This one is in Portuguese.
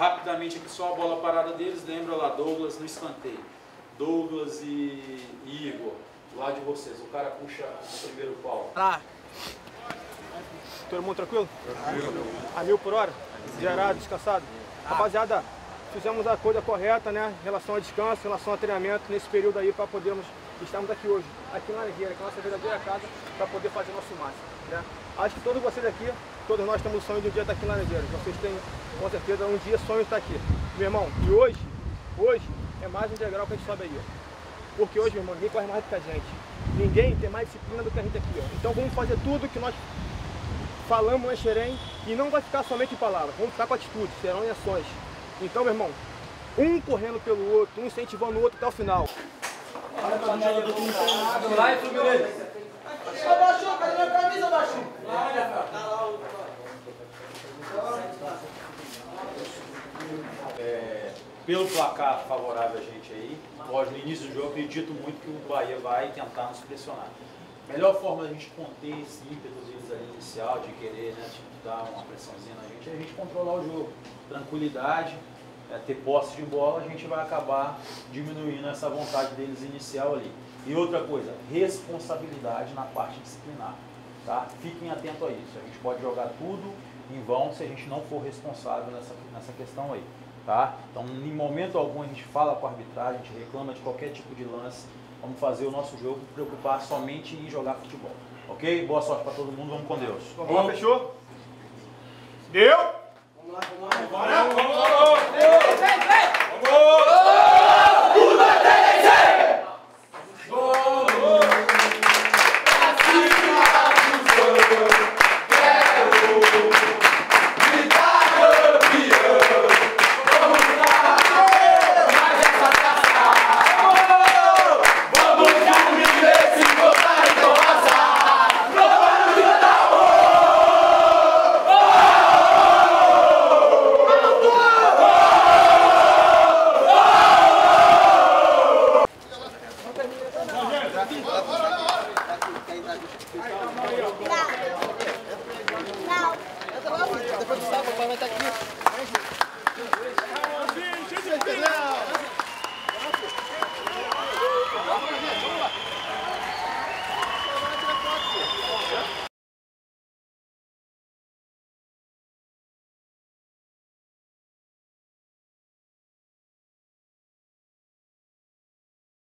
rapidamente aqui só a bola parada deles. Lembra lá, Douglas no escanteio. Douglas e Igor, lá de vocês. O cara puxa o primeiro pau. Tá. Todo mundo tranquilo? A 1000 por hora? Gerado, descansado? Rapaziada, fizemos a coisa correta, né? Em relação a descanso, em relação a treinamento, nesse período aí, para podermos estarmos aqui hoje, aqui em Laranjeira, que é a nossa verdadeira casa, para poder fazer nosso máximo, né? Acho que todos vocês aqui, todos nós temos o sonho de um dia estar aqui em Laranjeira. Vocês têm, com certeza, um dia sonho de estar aqui. Meu irmão, e hoje é mais um degrau que a gente sobe aí, ó. Porque hoje, meu irmão, ninguém corre mais do que a gente. Ninguém tem mais disciplina do que a gente aqui, ó. Então vamos fazer tudo que nós falamos na Xerém e não vai ficar somente em palavras, vamos ficar com atitude, serão em ações. Então, meu irmão, um correndo pelo outro, um incentivando o outro até o final. Lá em Fluminense. Abaixou, cadê minha camisa, abaixou? Pelo placar favorável a gente aí, lógico, no início do jogo eu acredito muito que o Bahia vai tentar nos pressionar. A melhor forma da gente conter esse ímpeto deles ali inicial, de querer, né, tipo, dar uma pressãozinha na gente, é a gente controlar o jogo. Tranquilidade, ter posse de bola, a gente vai acabar diminuindo essa vontade deles inicial ali. E outra coisa, responsabilidade na parte disciplinar, tá? Fiquem atentos a isso, a gente pode jogar tudo em vão se a gente não for responsável nessa questão aí, tá? Então, em momento algum a gente fala com a arbitragem, a gente reclama de qualquer tipo de lance, vamos fazer o nosso jogo, preocupar somente em jogar futebol, ok? Boa sorte para todo mundo, vamos com Deus. Vamos lá, fechou? Deu? Vamos lá, vamos lá. Bora, vamos lá.